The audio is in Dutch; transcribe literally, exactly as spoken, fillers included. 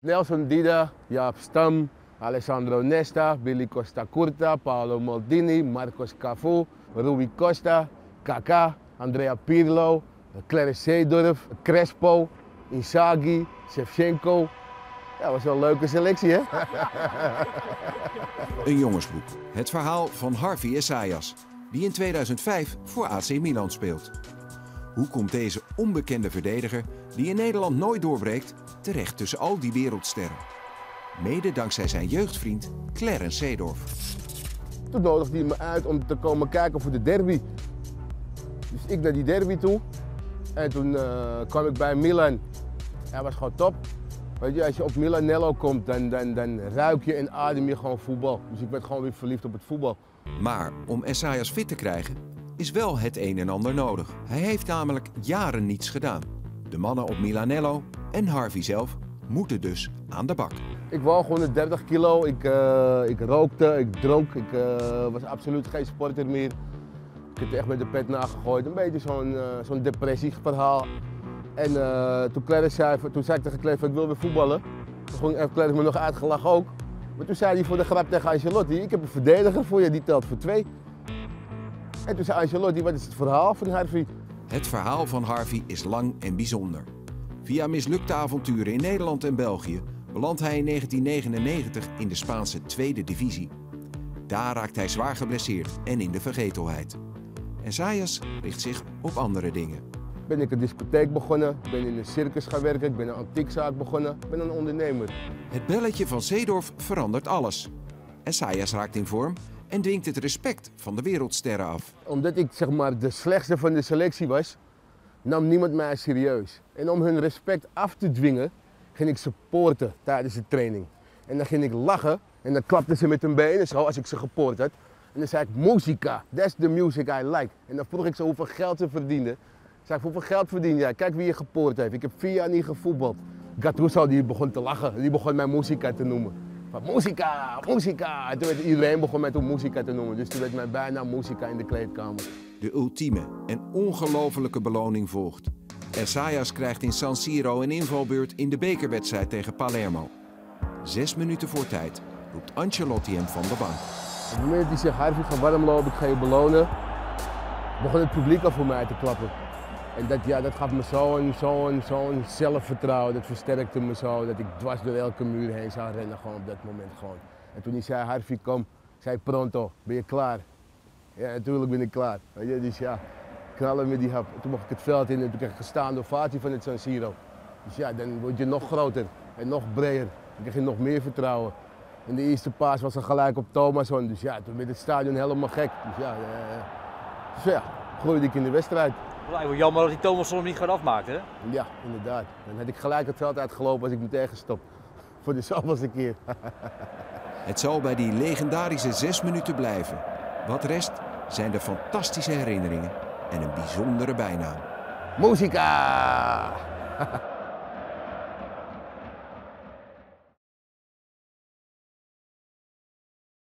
Nelson Dida, Jaap Stam, Alessandro Nesta, Billy Costa Curta, Paolo Maldini, Marcos Cafu, Rui Costa, Kaká, Andrea Pirlo, Clarence Seedorf, Crespo, Inzaghi, Shevchenko. Ja, dat was wel een leuke selectie, hè? Een jongensboek. Het verhaal van Harvey Essayas, die in tweeduizend vijf voor A C Milan speelt. Hoe komt deze onbekende verdediger, die in Nederland nooit doorbreekt, terecht tussen al die wereldsterren? Mede dankzij zijn jeugdvriend Clarence Seedorf. Toen nodigde hij me uit om te komen kijken voor de derby. Dus ik naar die derby toe. En toen uh, kwam ik bij Milan. Hij was gewoon top. Weet je, als je op Milanello komt, dan, dan, dan ruik je en adem je gewoon voetbal. Dus ik werd gewoon weer verliefd op het voetbal. Maar om Essayas fit te krijgen, is wel het een en ander nodig. Hij heeft namelijk jaren niets gedaan. De mannen op Milanello en Harvey zelf moeten dus aan de bak. Ik woog honderddertig kilo, ik, uh, ik rookte, ik dronk, ik uh, was absoluut geen sporter meer. Ik heb echt met de pet nagegooid, een beetje zo'n uh, zo'n depressieverhaal. En uh, toen, Clarence zei, toen zei ik tegen Clarence, ik wil weer voetballen. Toen heeft Clarence me nog uitgelachen ook. Maar toen zei hij voor de grap tegen Ancelotti, ik heb een verdediger voor je, die telt voor twee. En toen zei Ancelotti, wat is het verhaal van Harvey? Het verhaal van Harvey is lang en bijzonder. Via mislukte avonturen in Nederland en België belandt hij in negentien negenennegentig in de Spaanse tweede divisie. Daar raakt hij zwaar geblesseerd en in de vergetelheid. Essayas richt zich op andere dingen. Ben ik een discotheek begonnen, ben in een circus gaan werken, ik ben een antiekzaak begonnen, ik ben een ondernemer. Het belletje van Seedorf verandert alles. Essayas raakt in vorm en dwingt het respect van de wereldsterren af. Omdat ik zeg maar de slechtste van de selectie was, nam niemand mij serieus. En om hun respect af te dwingen, ging ik supporten tijdens de training. En dan ging ik lachen en dan klapten ze met hun benen zo als ik ze gepoord had. En dan zei ik, muzika, that's the music I like. En dan vroeg ik ze hoeveel geld ze verdienden. Zei ik, hoeveel geld verdien jij? Kijk wie je gepoord heeft. Ik heb vier jaar niet gevoetbald. Gattuso die begon te lachen, die begon mij muzika te noemen. Van muzika, muzika. En toen werd iedereen begon mij toen muzika te noemen. Dus toen werd mij bijna muzika in de kleedkamer. De ultieme en ongelofelijke beloning volgt. Essayas krijgt in San Siro een invalbeurt in de bekerwedstrijd tegen Palermo. Zes minuten voor tijd roept Ancelotti hem van de bank. Op het moment dat hij zegt, Harvey, ga warm lopen, ik ga je belonen, begon het publiek al voor mij te klappen. En dat, ja, dat gaf me zo'n zo'n zo'n zelfvertrouwen, dat versterkte me zo, dat ik dwars door elke muur heen zou rennen gewoon op dat moment gewoon. En toen hij zei, Harvey, kom, zei pronto, ben je klaar? Ja, natuurlijk ben ik klaar. Weet je, dus ja, knallen met die hap. Toen mocht ik het veld in en toen kreeg ik een staande ovatie van het San Siro. Dus ja, dan word je nog groter en nog breder. Dan krijg je nog meer vertrouwen. En de eerste paas was er gelijk op Thomasson, dus ja, toen werd het stadion helemaal gek. Dus ja, uh, dus ja, groeide ik in de wedstrijd. Het is eigenlijk jammer dat die Thomasson hem niet gaat afmaken, hè? Ja, inderdaad. Dan had ik gelijk het veld uitgelopen als ik meteen gestopt. Voor de zoveelste keer. Het zal bij die legendarische zes minuten blijven. Wat rest zijn de fantastische herinneringen en een bijzondere bijnaam. Muzika!